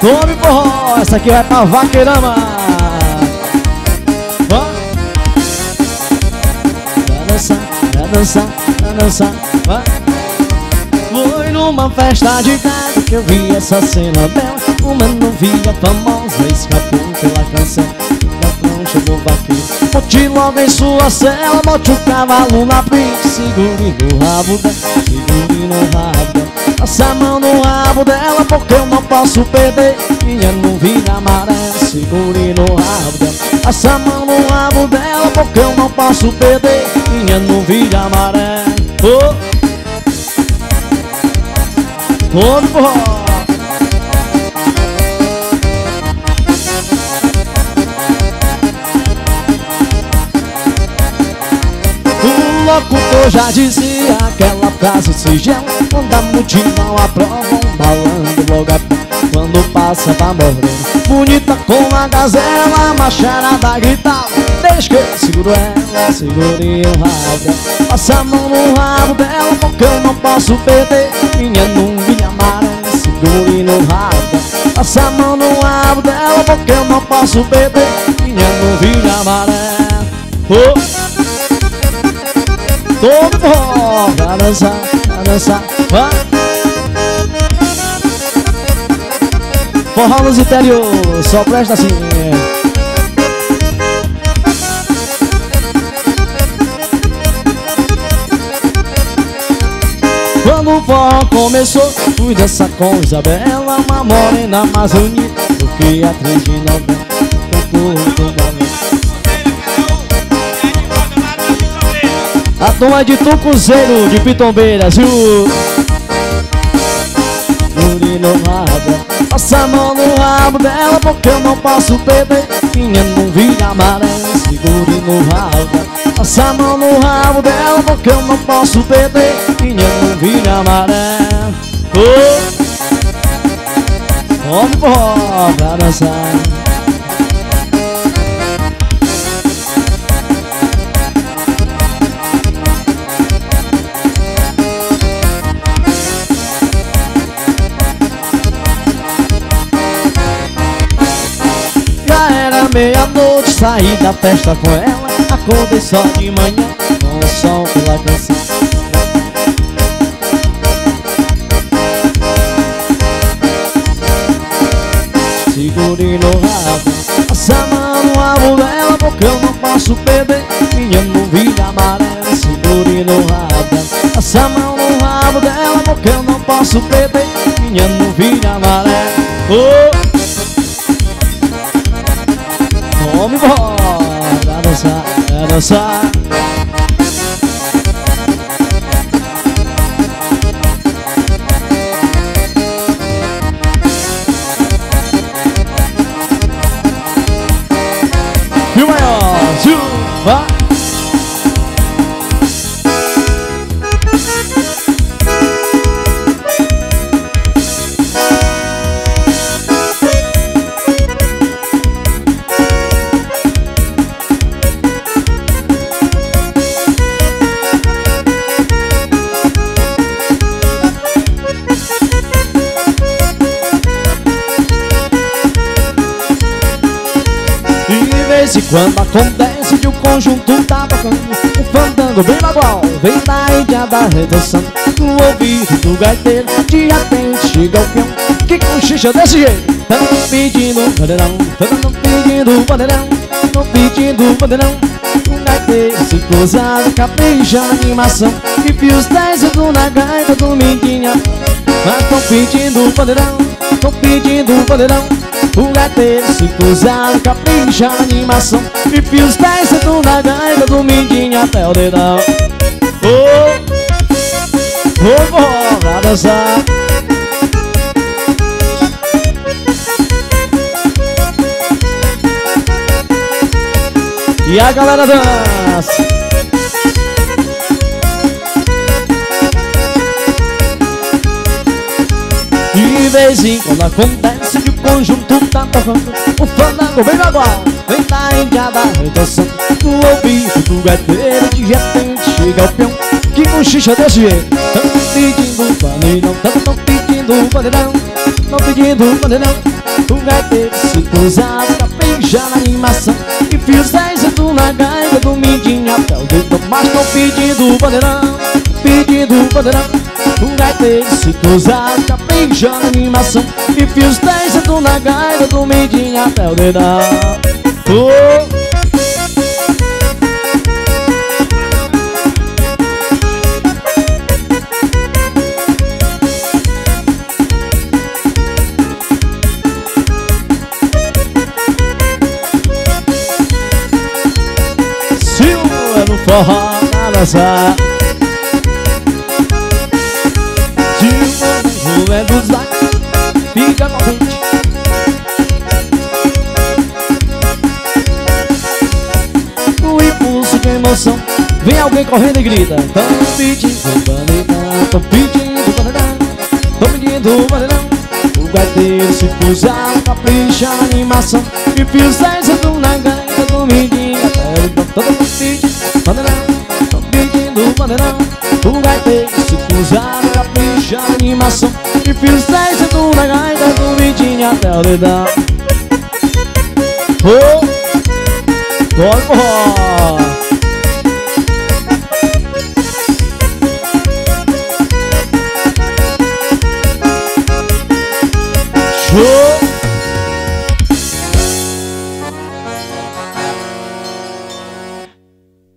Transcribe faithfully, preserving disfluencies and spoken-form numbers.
Tome forró, essa aqui vai pra Vaqueirama. Vai dançar, vai dançar, vai dançar, vai. Foi numa festa de casa que eu vi essa cena bela. Uma novinha famosa escapou pela canção. Da prancha do vaqueiro, bote logo em sua cela. Bote o cavalo na frente, segure no rabo dela, segure no rabo dela. Passa a mão no rabo dela, porque eu não posso perder minha novinha amarela. Segure no rabo dela. Passa a mão no rabo dela, porque eu não posso perder minha novinha amarela. Oh. Todo forró. O locutor já dizia aquela frase sigela, quando a multidão aprova um balando logo a pé. Quando passa tá morrendo, bonita como a gazela, a macharada gritava, deixa que eu seguro ela, segure o rabo dela. Passa a mão no rabo dela, porque eu não posso perder minha novinha amarela. Segure no rabo dela. Passa a mão no rabo dela, porque eu não posso perder minha novinha amarela. Oh. Todo forró, vai dançar, vai dançar, vai. Forró nos interior, só presta assim. Quando o forró começou, fui dançar com Isabela, uma morena mais bonita do que a atriz de novela. A turma de Tucuzeiro, de Pitombeiras, viu? Segure no rabo, passa a mão no rabo dela, porque eu não posso perder minha novinha amarela. Segure no rabo, passa a mão no rabo dela, porque eu não posso perder minha novinha amarela. Oh. Vamos forró pra dançar. Meia-noite saí da festa com ela, acordei só de manhã com o som pela canção. Segure no rabo, passa a mão no rabo dela, porque eu não posso perder minha novinha amarela. Segure no rabo, passa a mão no rabo dela, porque eu não posso perder minha novinha amarela. Oh. Vamos embora, pra dançar, pra dançar. E o maior, vai. E quando acontece de o conjunto tá tocando um fandango bem bagual, vem da Índia da redução, no ouvido do gaiteiro, de repente chega o peão, que cochicha desse jeito. Tão pedindo bandeirão, tão pedindo bandeirão, tão pedindo bandeirão. Um gaiteiro se cruzado, capricha a animação, e fios dez na gaita do Mindinha. Mas tão pedindo bandeirão, tão pedindo bandeirão. O gaiteiro se cruzado, capricha a animação, e fios dez na gaita do Mindinha até o dedão. Oh, oh, oh, pra dançar. E a galera dança. De vez em quando acontece de o conjunto tá tocando o fandango bem bagual, vem da Índia da redução, no ouvido do gaiteiro, de repente chega o peão, que cochicha desse jeito. Tão pedindo bandeirão, tão, tão pedindo bandeirão, tão pedindo bandeirão. O gaiteiro se cruzado, capricha na animação e fios dez dedos na gaita do mindinho até o dedo. Mas tô pedindo bandeirão, pedindo bandeirão. O gaiteiro se cruzado, capricha na animação e fios dez dedos na gaita do mindinho até o dedão. Oh! No forró pra dançar, se o povo é dos lados, fica contente. O impulso de emoção, vem alguém correndo e grita: tão pedindo bandeirão, tão pedindo bandeirão, tão pedindo bandeirão. O gaiteiro se cruzar, capricha na animação e fios dez dedos na gaita do mindinho até o dom. Todo mundo pedindo bandeirão, tô pedindo bandeirão. O gaiteiro se cruzar, capricha na animação e fios dez dedos na gaita do mindinho até o dedão. Oh, bora, bora.